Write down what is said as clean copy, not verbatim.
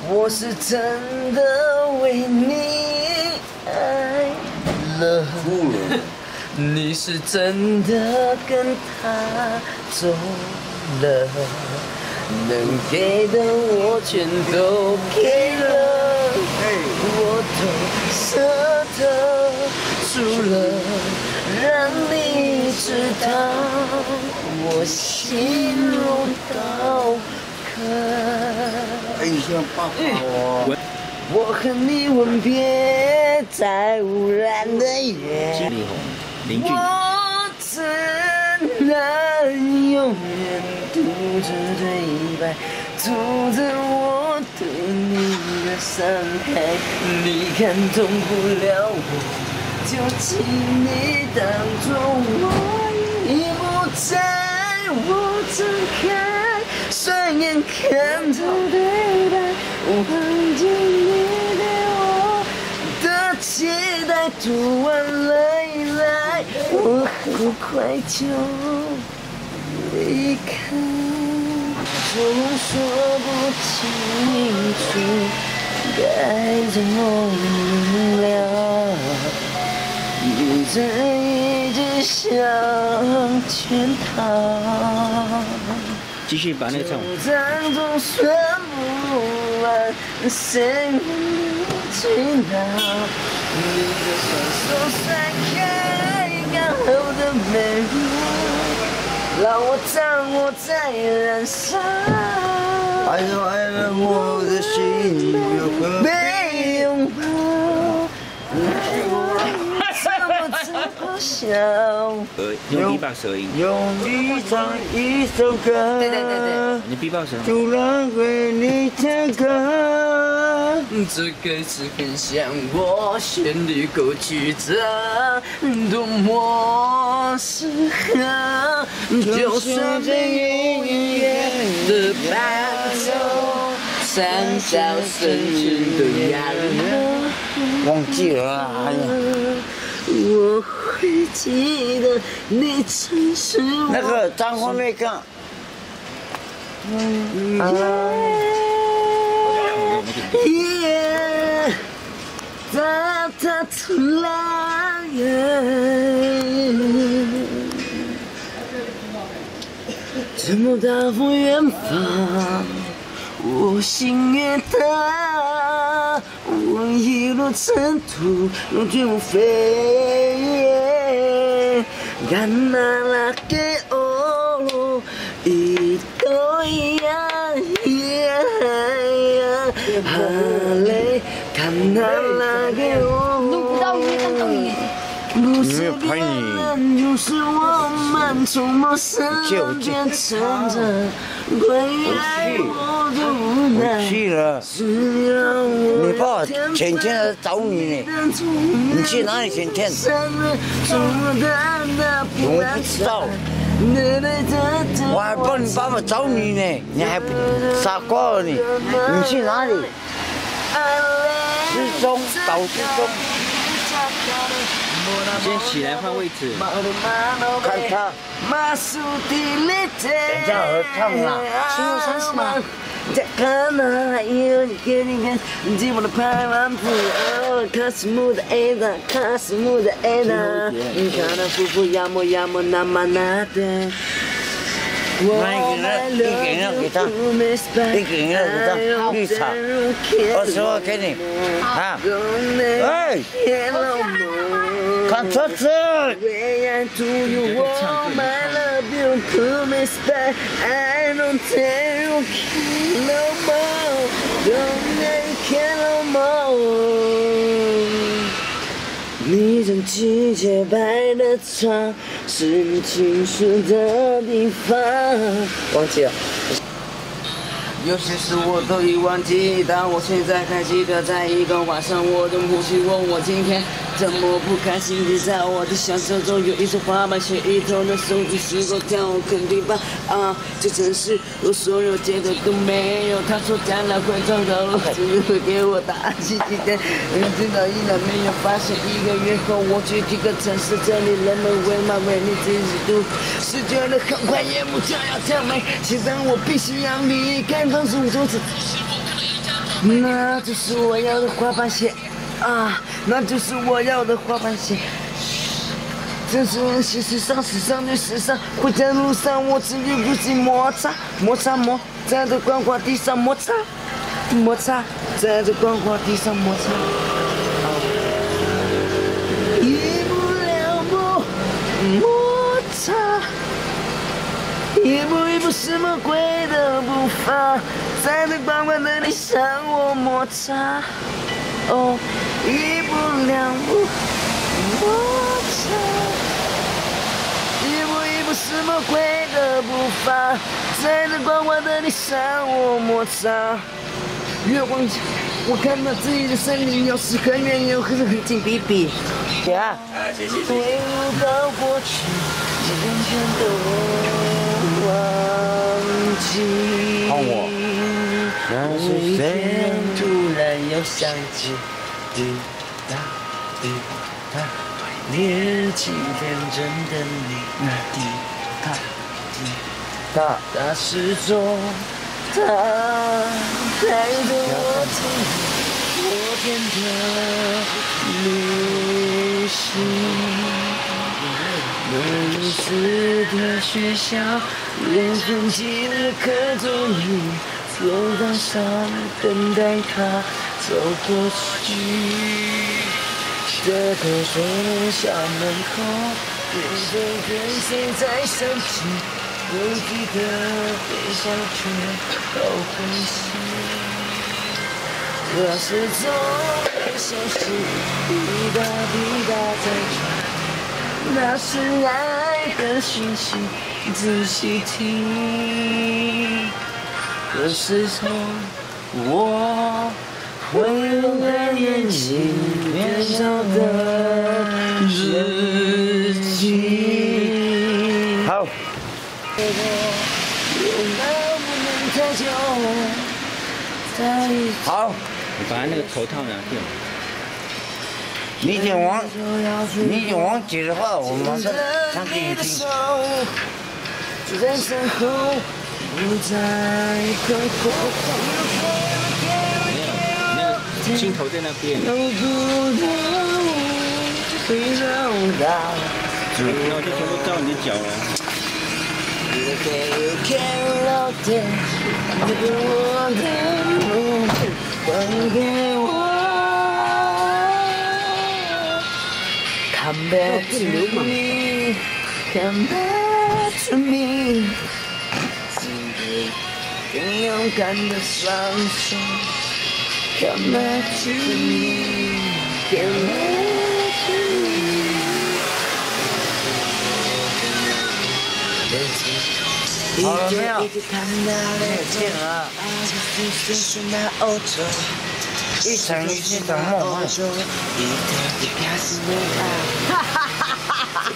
我是真的为你爱了，你是真的跟他走了，能给的我全都给了，我都舍得，除了让你知道我心如刀割。 哎，你像爸爸哦。 我和你吻别在无染的夜，我只能永远读着对白，读着我对你的伤害。你感动不了我，就请你当作我已不在。我睁开双眼看着对白，我看见你对我的期待，读完了以来，我很快就离开。总说不清楚该怎么明了，一直一直向前逃。 继续把那个唱完。 总总算不完，谁能知道？你的双手甩开刚好的美丽，让我掌握在燃烧。 爱了我的心又何被拥抱，怎么不笑？ 用 B-box 合音。 用力唱一首歌， 对， 你 B-box 吗？ 突然为你唱歌。 这个是很像我旋律歌曲着，多么适合，就算被音乐的伴奏，三角声音都哑了。 忘记了啊！ 我会记得你曾是我那个张惠妹跟哒哒哒啦这么大风远方，我心越大，我一路尘土用尽无非，干那拉给我一个呀，哈雷，看那拉给我。 录不到鱼，当到鱼。 不是别人，就是我们从陌生人变成着关于爱我的无奈。 我去了，你爸前天来找你呢，你去哪里前天？我不知道，我还帮你爸爸找你呢，你还不傻瓜了你？你去哪里？失踪，搞失踪。 先起来换位置， 看他。等下合唱啦。 情有三十嘛。再看那有你给你看，寂寞的排湾谱，卡斯姆的爱的，卡斯姆的爱的，你看那夫妇要么那么那的。 那一个人给他，一个人给他绿茶，20万给你，啊，哎，看车子。 你像季节白的床，是你倾诉的地方。忘记了。有些事我都已忘记，但我现在还记得，在一个晚上，我的母亲问我今天怎么不开心。你在我的相册中有一束花瓣，写一头的手机是否跳，肯定吧啊！这城市我所有街道都没有。他说将来会走到路，只会给我打气几天。知道依然没有发现，1个月后我去这个城市，这里人们为嘛为你自己读，是觉得很快夜幕将要降临，现在我必须要离开。当时我就是。 那就是我要的滑板鞋啊，那就是我要的滑板鞋。这是时尚，时尚对时尚。回家路上，我只与自己摩擦，摩擦摩，在这光滑地上摩擦，摩擦，在这光滑地上摩擦。一步两步摩擦，一步一步是魔鬼的步伐，在这光滑的地上我摩擦。哦，一步两步摩擦。是魔鬼的步伐，在这光滑的地上我摩擦。越往前，我看到自己的身影，有时很远，有时很近，比比。 呀， 回不到过去，渐渐都忘记。 看我，那是谁？ 突然又想起，滴答滴答。年轻天真的你，滴答滴答，他始终他带着我进昨天的旅行。如此的学校，连分几的课桌椅，走廊上等待他走过去。这个学校门口，人声跟谁在响起？有几个微笑却都会醒。可是总会消失，滴答滴答在传，那是爱的讯息，仔细听。可是从我。为了眼睛年少的日记。 好。好。 你把那个头套拿掉。 你已经忘记的话，我马上唱给你听。 就在身后，不再困惑。 镜头在那边。 然后就全部照你的脚了。 Come back to me, come back to me， 更勇敢的双手。Come back to me, come back to me。 好了没有？ 见了。 一场一场梦幻。 哈哈哈哈哈！